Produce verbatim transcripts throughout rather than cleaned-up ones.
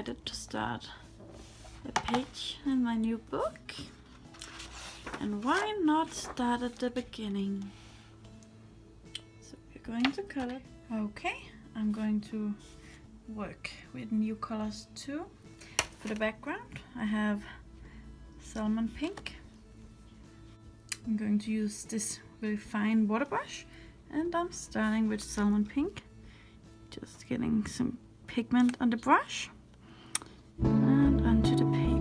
decided to start a page in my new book. And why not start at the beginning? So we're going to color. Okay, I'm going to work with new colors too. For the background, I have salmon pink. I'm going to use this very fine water brush, and I'm starting with salmon pink. Just getting some pigment on the brush and onto the paper.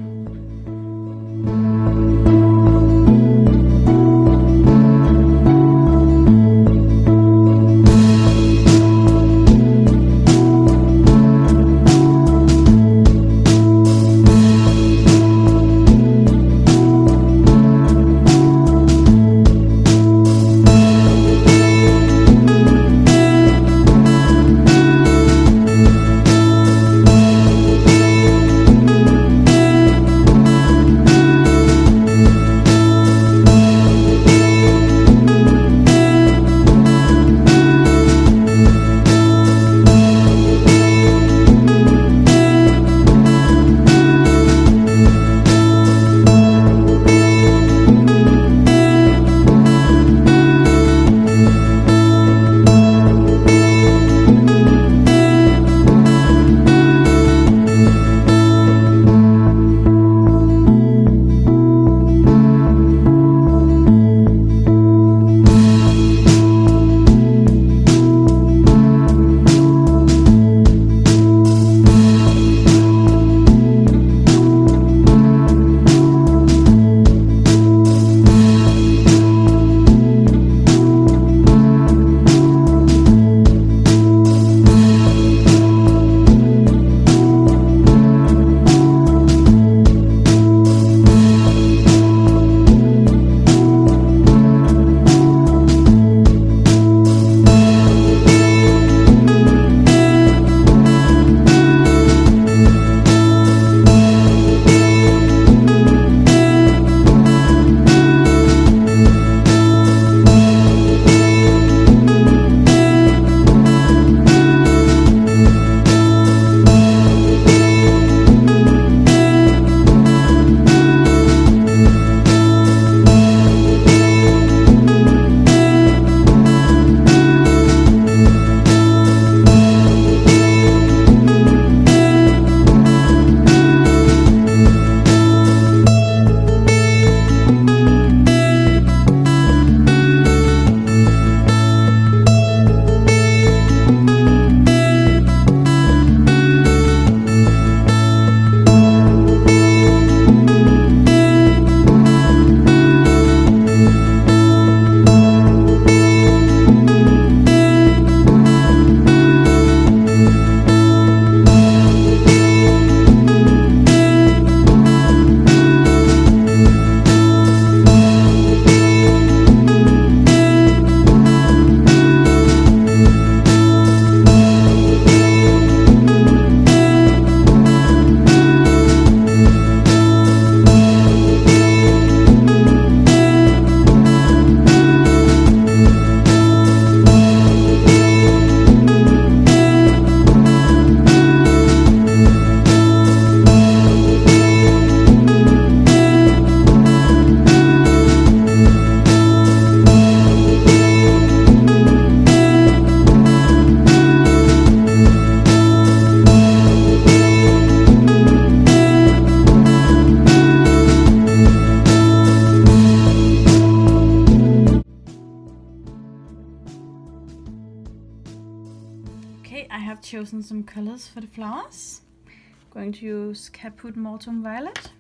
Okay, I have chosen some colors for the flowers. I'm going to use Caput Mortuum Violet,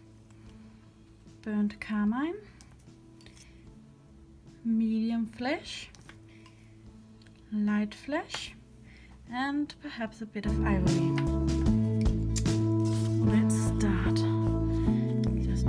Burnt Carmine, Medium Flesh, Light Flesh, and perhaps a bit of ivory. Let's start. Just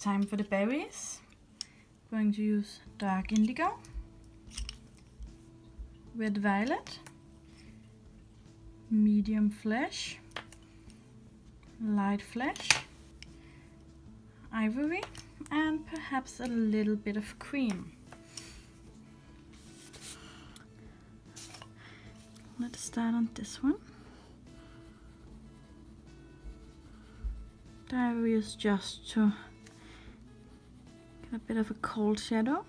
time for the berries. I'm going to use dark indigo, red violet, medium flesh, light flesh, ivory, and perhaps a little bit of cream. Let's start on this one. The ivory is just to get a bit of a cold shadow.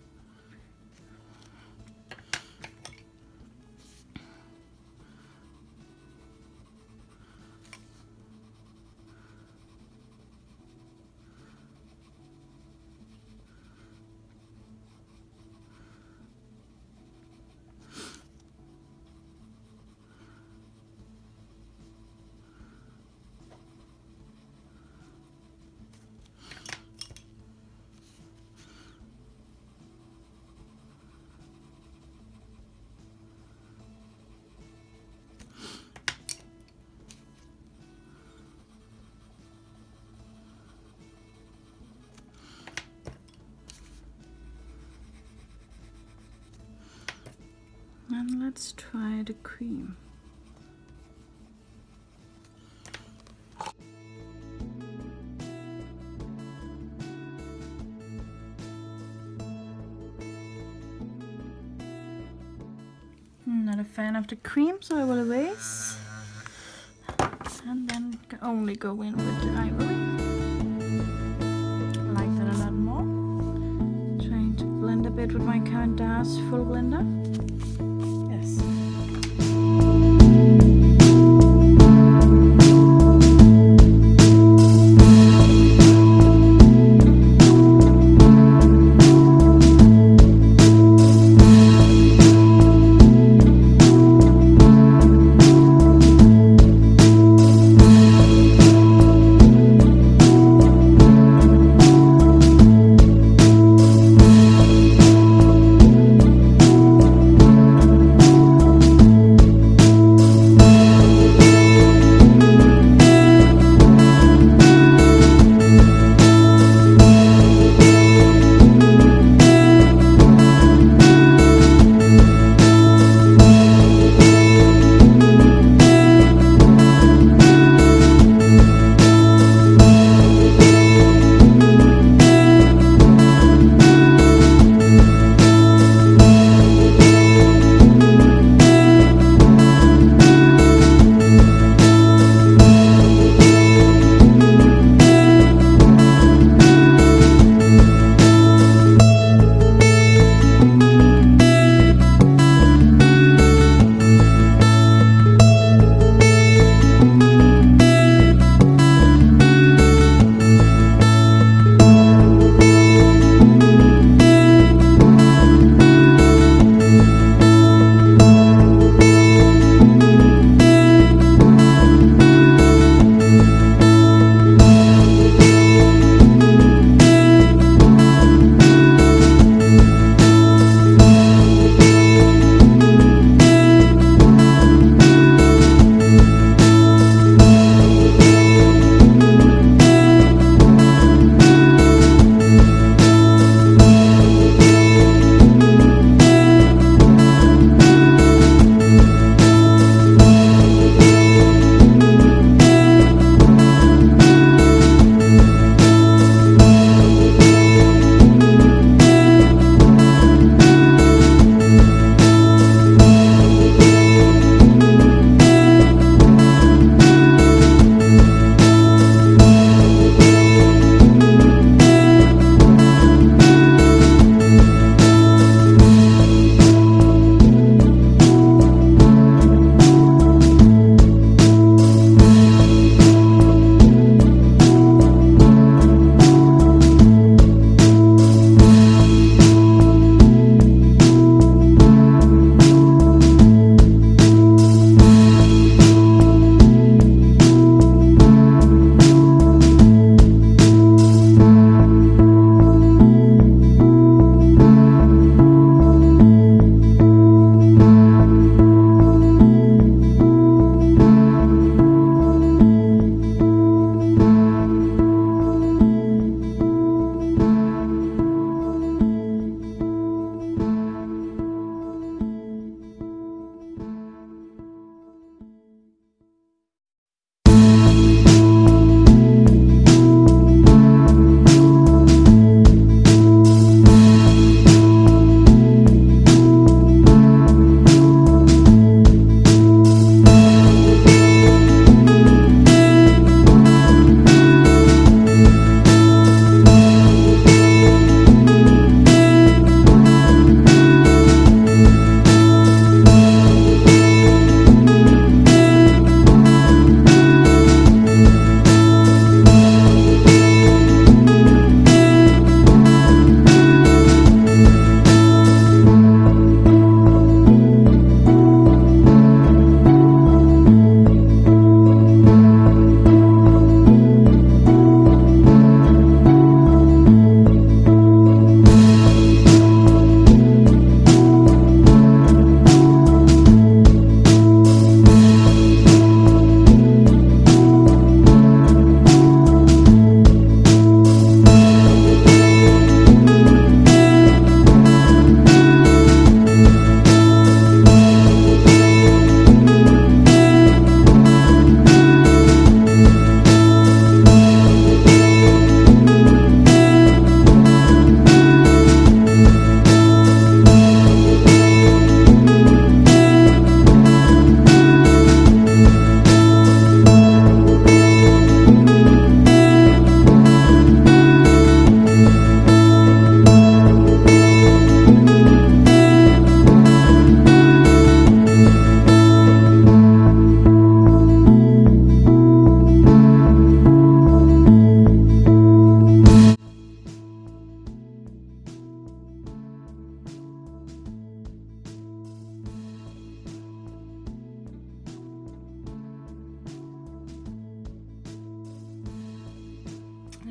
And let's try the cream. I'm not a fan of the cream, so I will erase. And then only go in with the ivory. I like that a lot more. Trying to blend a bit with my Caran d'Ars's full blender.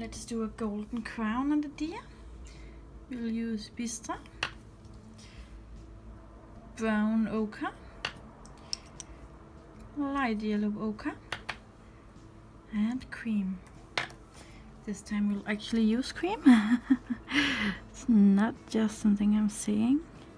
let's do a golden crown on the deer. We'll use bistre, brown ochre, light yellow ochre, and cream. This time we'll actually use cream. It's not just something I'm saying.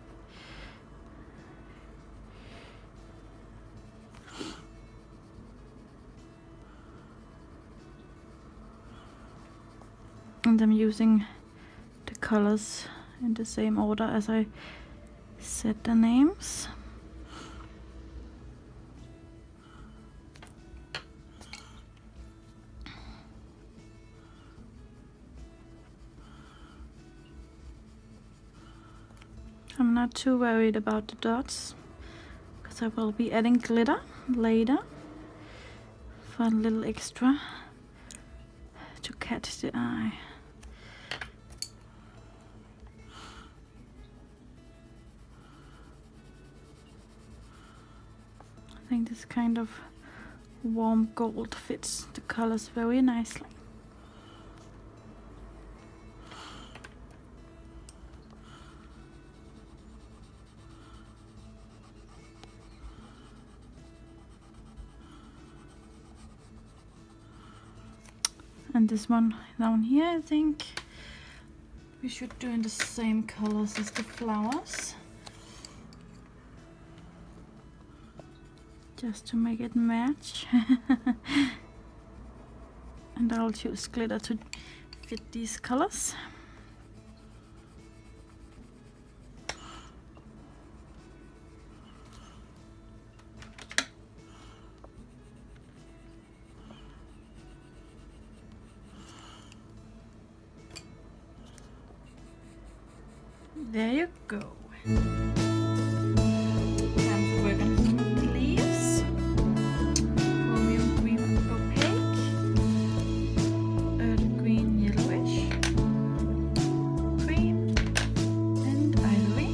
And I'm using the colors in the same order as I said the names. I'm not too worried about the dots, because I will be adding glitter later for a little extra to catch the eye. I think this kind of warm gold fits the colors very nicely. And this one down here, I think we should do in the same colors as the flowers, just to make it match. And I'll choose glitter to fit these colors. There you go. Time to work on some of the leaves. Chromium green opaque, earth green yellowish, cream, and ivory.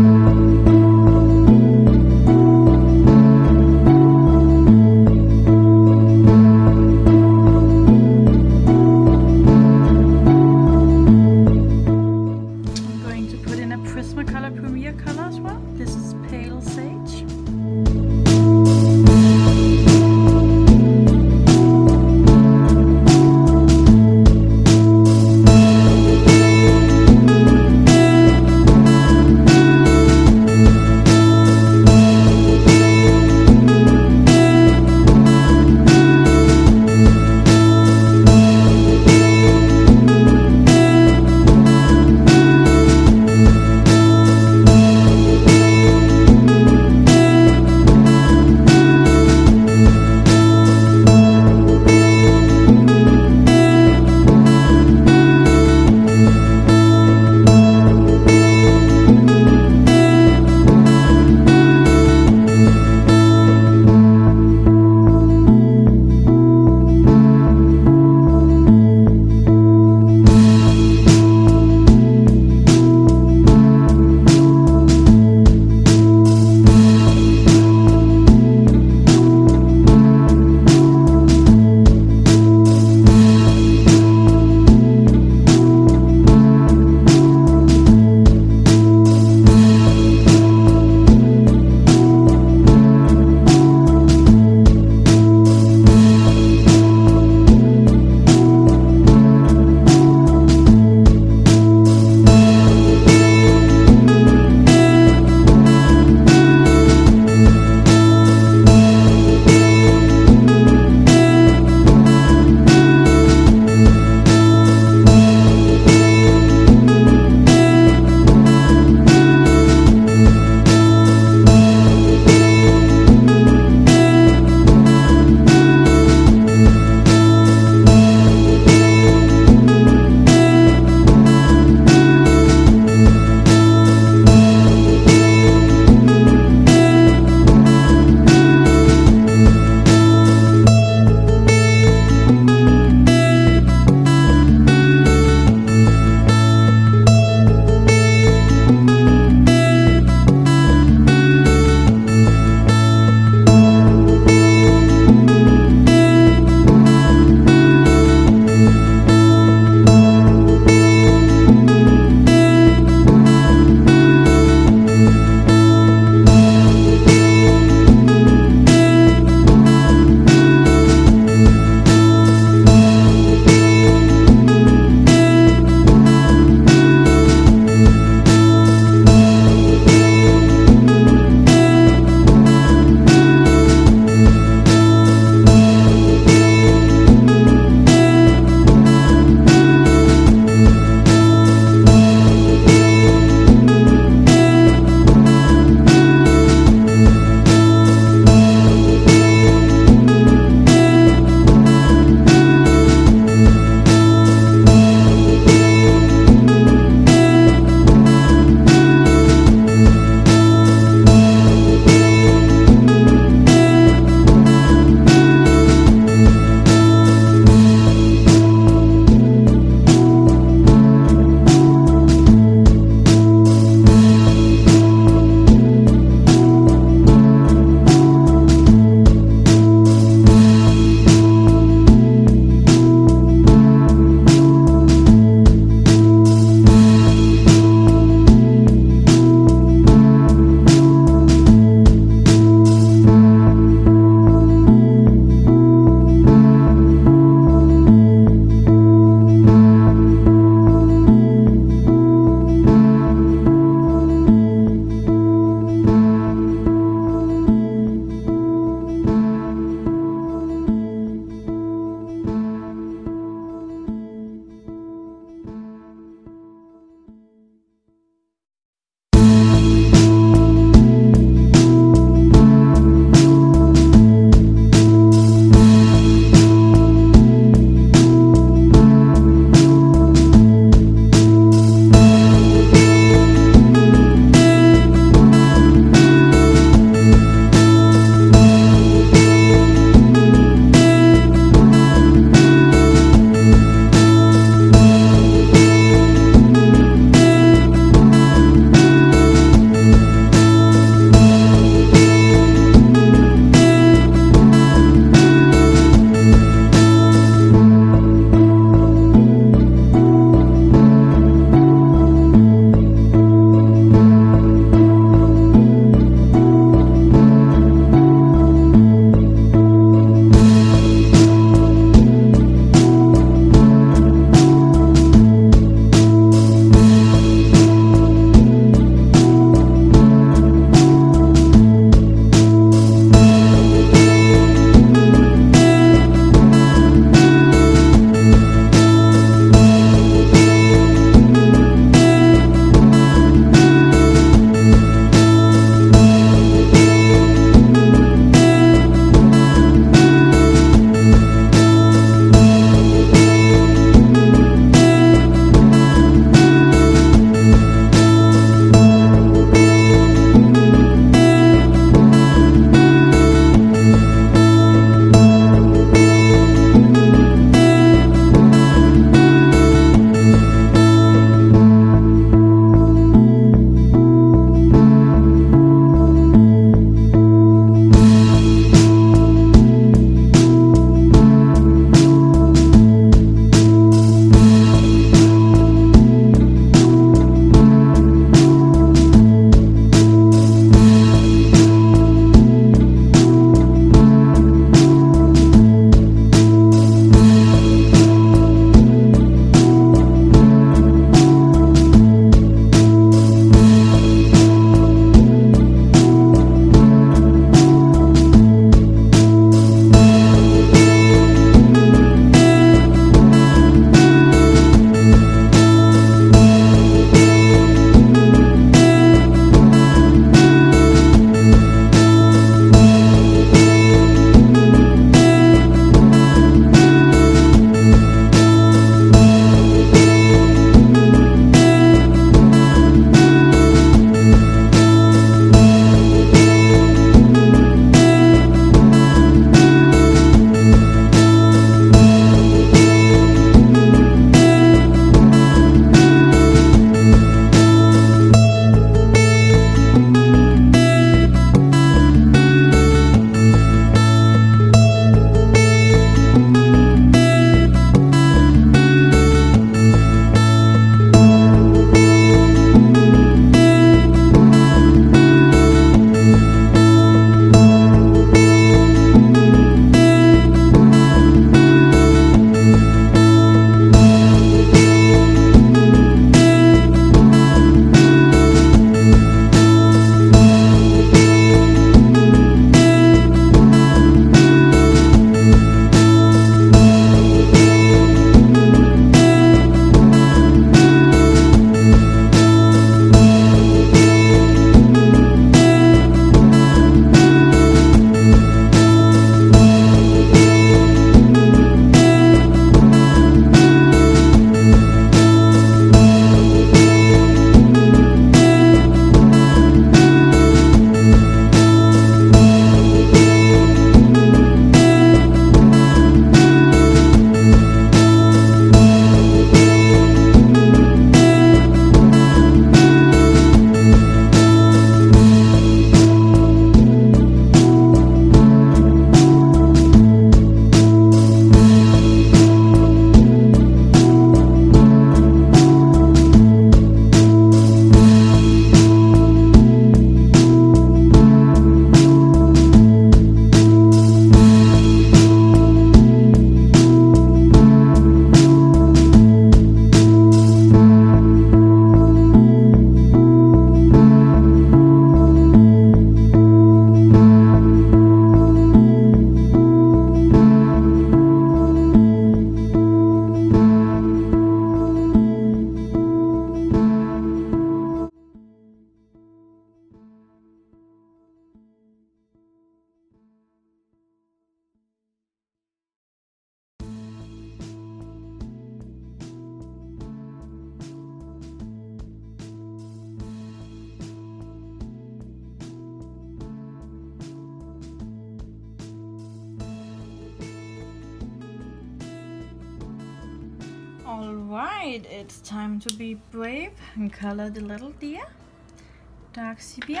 Alright, it's time to be brave and color the little deer. Dark sepia,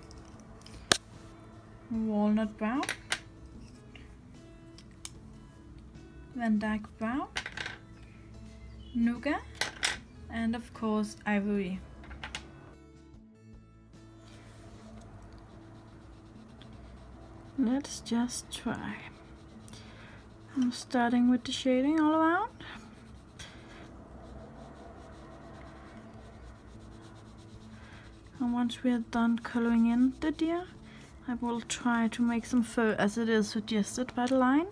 walnut brown, Van Dyke brown, nougat, and of course ivory. Let's just try. I'm starting with the shading all around. And once we are done coloring in the deer, I will try to make some fur as it is suggested by the line.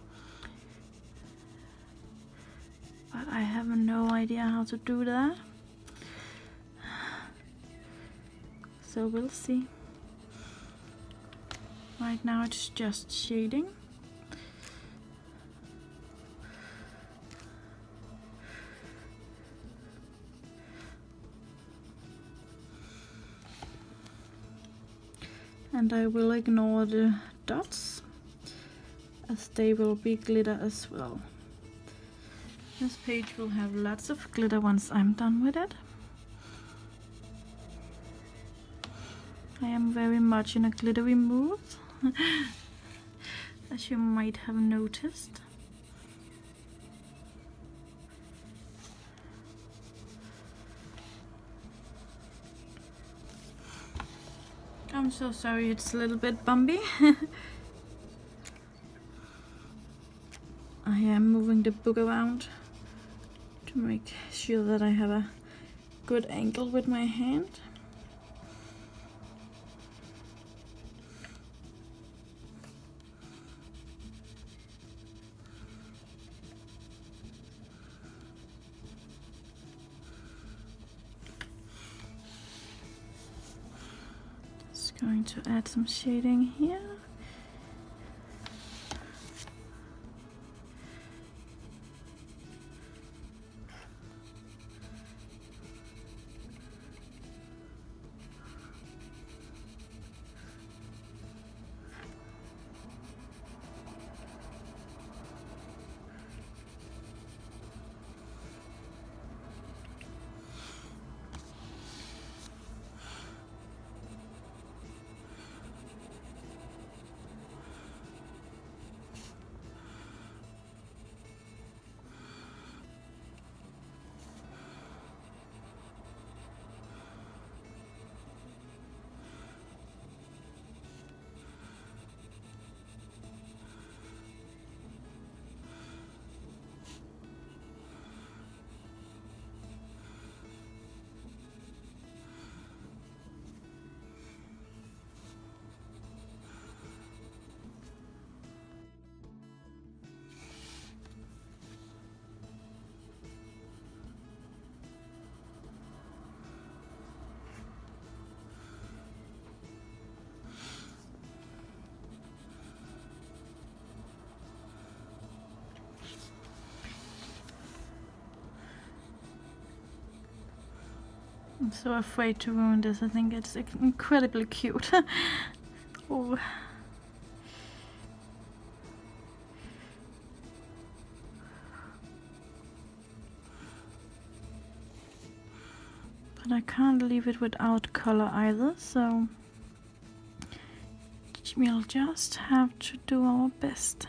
But I have no idea how to do that. So we'll see. Right now it's just shading. And I will ignore the dots, as they will be glitter as well. This page will have lots of glitter once I'm done with it. I am very much in a glittery mood, as you might have noticed. I'm so sorry, it's a little bit bumpy. I am moving the book around to make sure that I have a good angle with my hand. Going to add some shading here. I'm so afraid to ruin this. I think it's incredibly cute. Oh. But I can't leave it without color either, so we'll just have to do our best.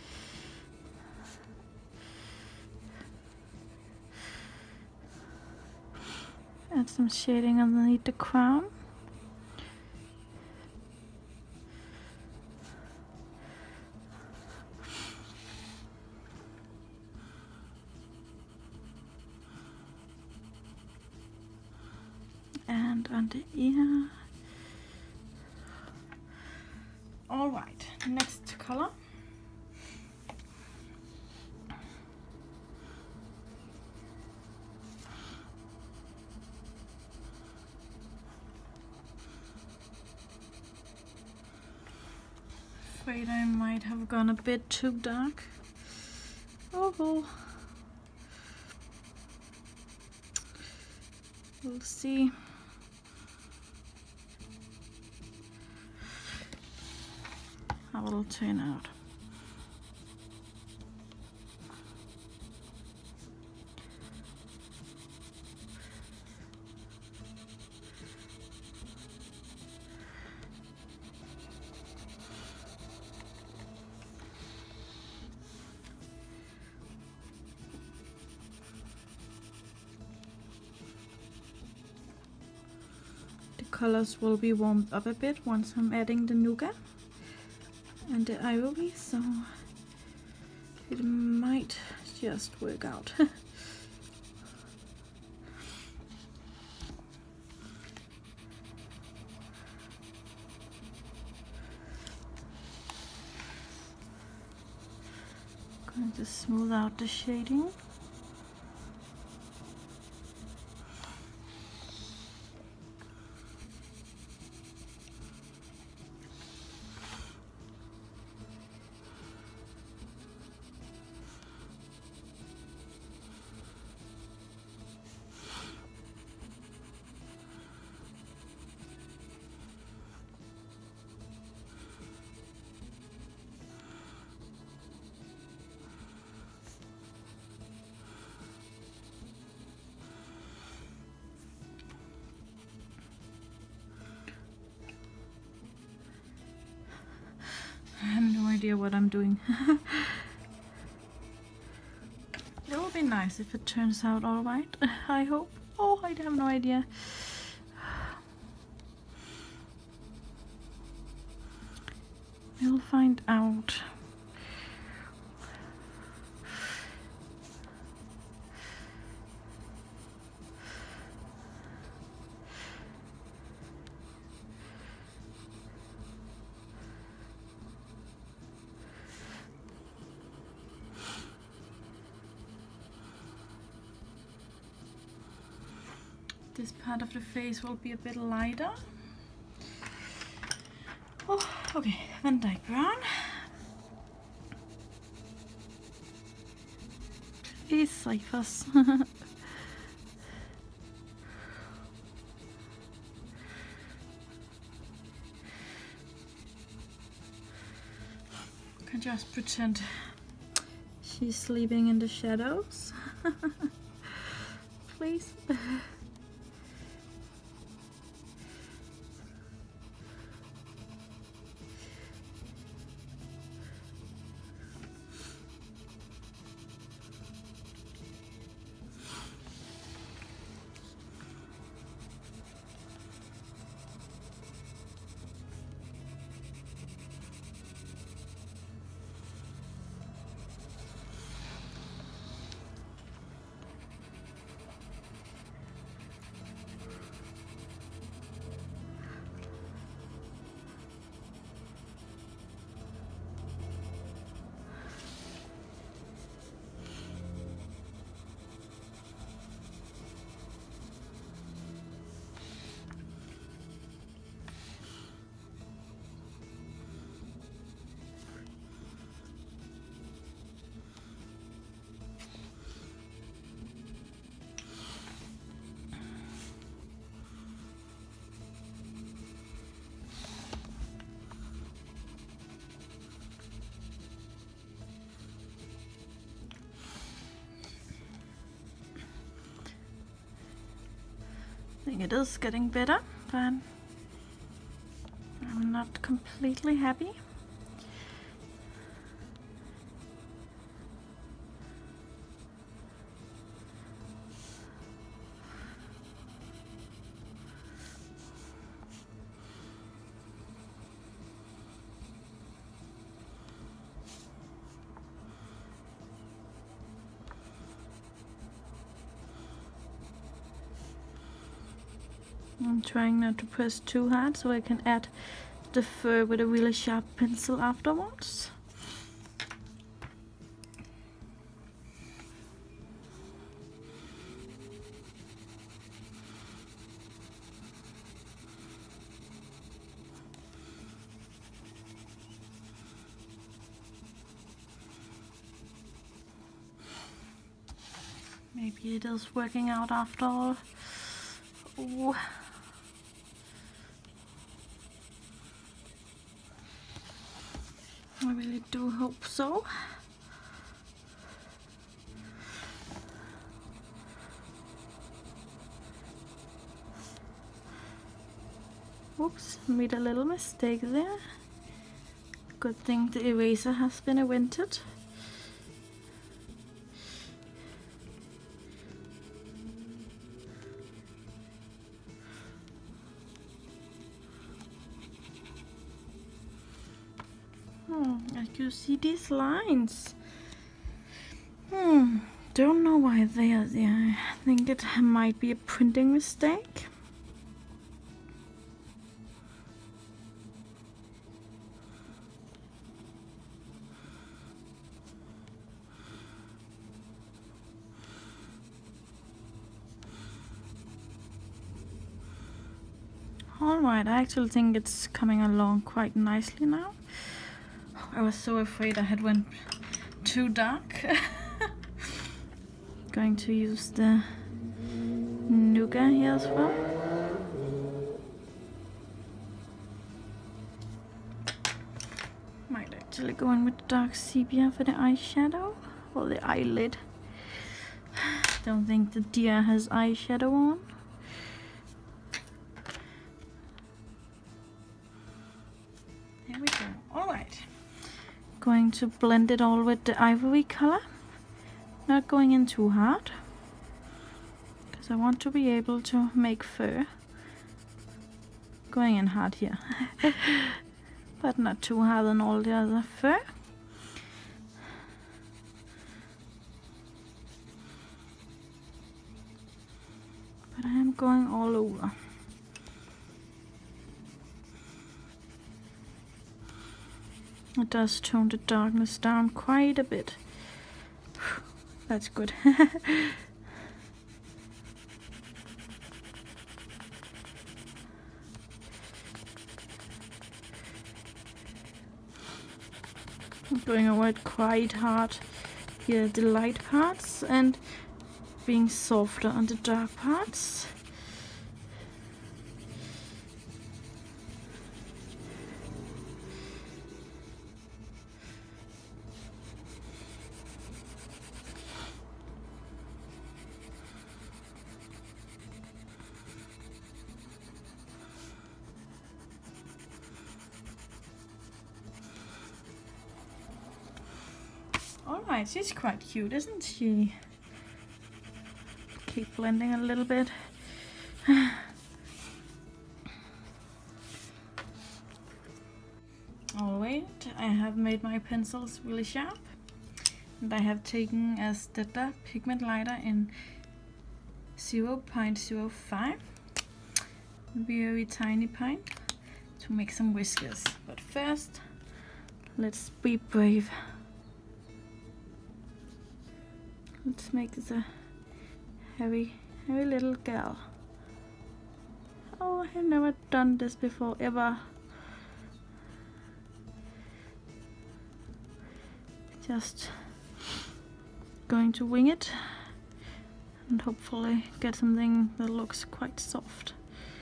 Add some shading underneath the crown. And on the ear. All right, next color. Afraid I might have gone a bit too dark. Oh well. We'll see. How it'll turn out. colors will be warmed up a bit once I'm adding the nougat and the ivory, so it might just work out. Going to smooth out the shading. I have no idea what I'm doing. It will be nice if it turns out all right, I hope. Oh, I have no idea. We'll find out. This part of the face will be a bit lighter. Oh, okay, Van Dyke brown. These ciphers. Can just pretend she's sleeping in the shadows. Please. I think it is getting better, but I'm not completely happy. I'm trying not to press too hard so I can add the fur with a really sharp pencil afterwards. Maybe it is working out after all. Ooh. I really do hope so. Oops, made a little mistake there. Good thing the eraser has been invented. Hmm, I can see these lines. Hmm, don't know why they are there. I think it might be a printing mistake. Alright, I actually think it's coming along quite nicely now. I was so afraid I had went too dark. Going to use the nougat here as well. Might actually go in with dark sepia for the eyeshadow, or the eyelid. Don't think the deer has eyeshadow on. There we go. Alright. Going to blend it all with the ivory color. Not going in too hard, because I want to be able to make fur. Going in hard here. But not too hard on all the other fur. But I am going all over. It does tone the darkness down quite a bit. That's good. I'm going over it quite hard here, the light parts, and being softer on the dark parts. Alright, she's quite cute, isn't she? Keep blending a little bit. Alright, I have made my pencils really sharp. And I have taken a Stetter pigment lighter in zero point zero five. Very tiny point to make some whiskers. But first, let's be brave. Let's make this a hairy, hairy little girl. Oh, I have never done this before, ever. Just going to wing it and hopefully get something that looks quite soft.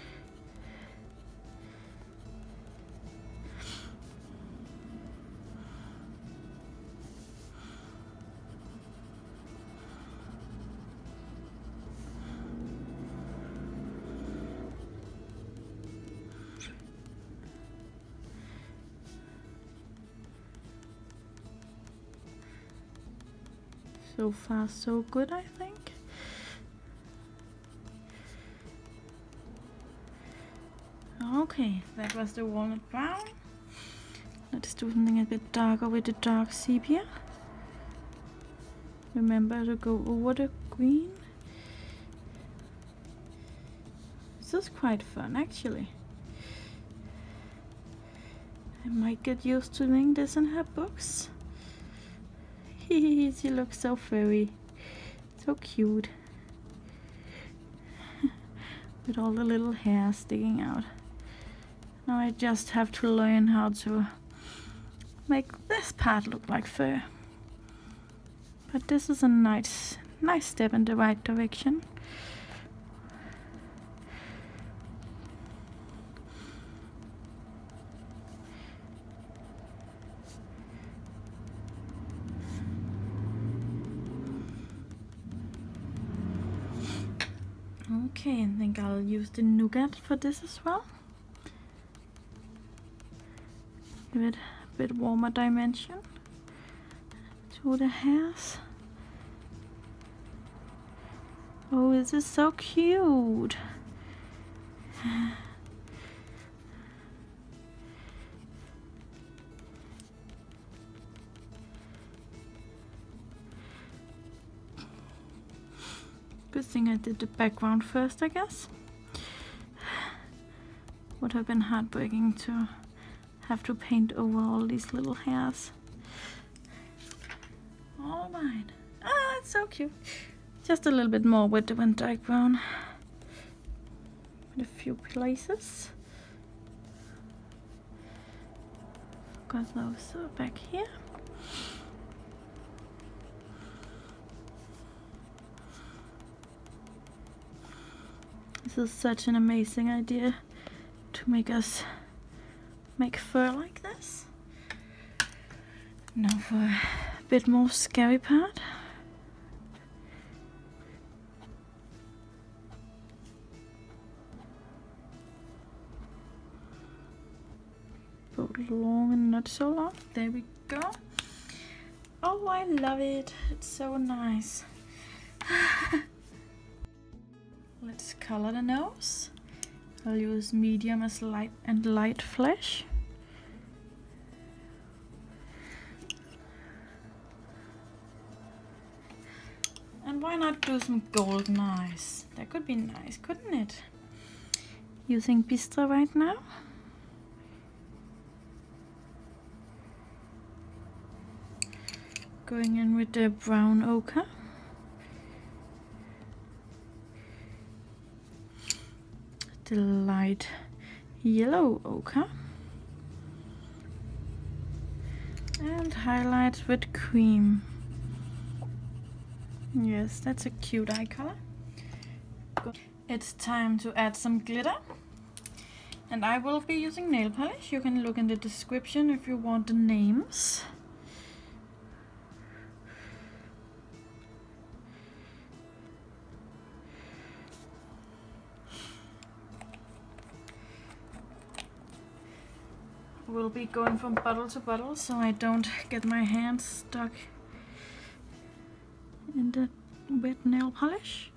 So far so good, I think. Okay, that was the walnut brown. Let's do something a bit darker with the dark sepia. Remember to go over the green. This is quite fun, actually. I might get used to doing this in her books. She looks so furry, so cute, with all the little hair sticking out. Now I just have to learn how to make this part look like fur. But this is a nice, nice step in the right direction. Okay, I think I'll use the nougat for this as well. Give it a bit warmer dimension to the hairs. Oh, this is so cute. Good thing I did the background first, I guess. Would have been heartbreaking to have to paint over all these little hairs. All right. Ah, it's so cute. Just a little bit more with the Van Dyke brown. In a few places. Got those uh, back here. This is such an amazing idea to make us make fur like this. Now for a bit more scary part. Both long and not so long. There we go. Oh, I love it. It's so nice. Let's color the nose. I'll use medium as light and light flesh. And why not do some golden eyes? That could be nice, couldn't it? Using Bistra right now. Going in with the brown ochre. The light yellow ochre. And highlight with cream. Yes, that's a cute eye color. It's time to add some glitter. And I will be using nail polish. You can look in the description if you want the names. We'll be going from bottle to bottle so I don't get my hands stuck in the wet nail polish.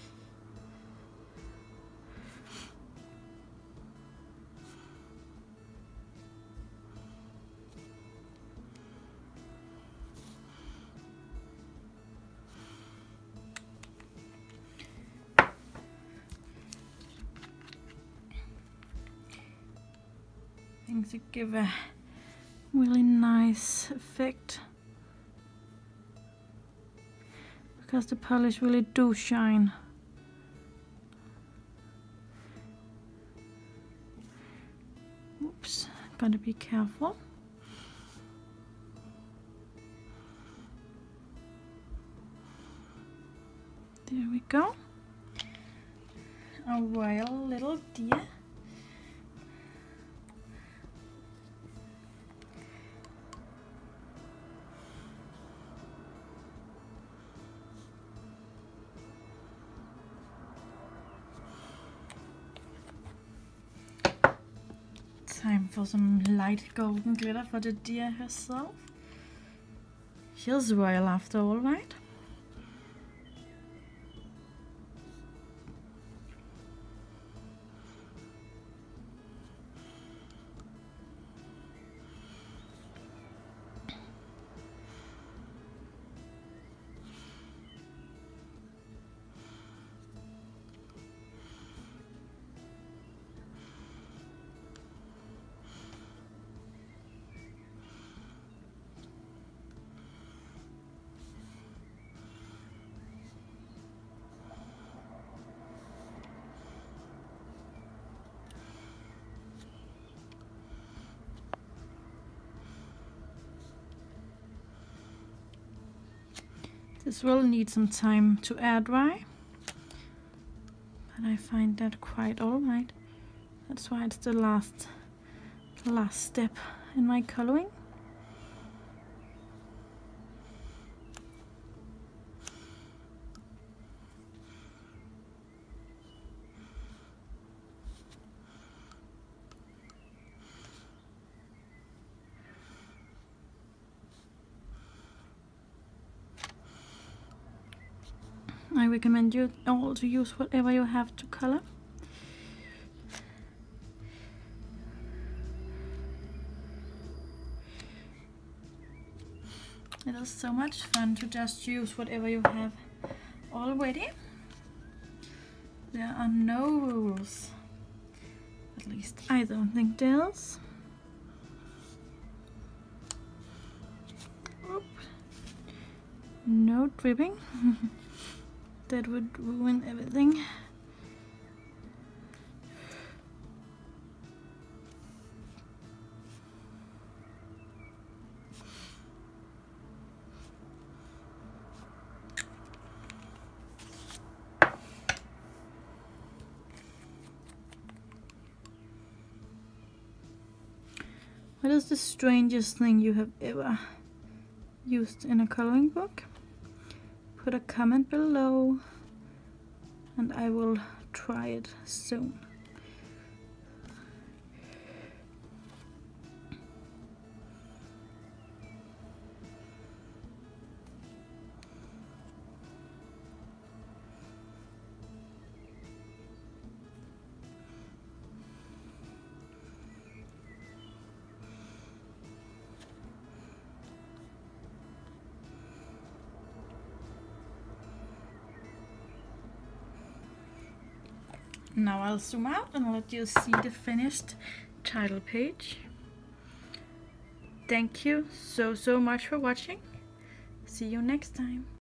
To give a really nice effect, because the polish really do shine. Oops, gotta be careful. There we go. A royal little deer. Time for some light golden glitter for the deer herself. She's royal after all, right? This will need some time to air dry, but I find that quite alright. That's why it's the last, the last step in my coloring. I recommend you all to use whatever you have to color. It is so much fun to just use whatever you have already. there are no rules. At least I don't think there is. Oop. No dripping. That would ruin everything. What is the strangest thing you have ever used in a coloring book? Put a comment below and I will try it soon. Now I'll zoom out and let you see the finished title page. Thank you so so much for watching. See you next time.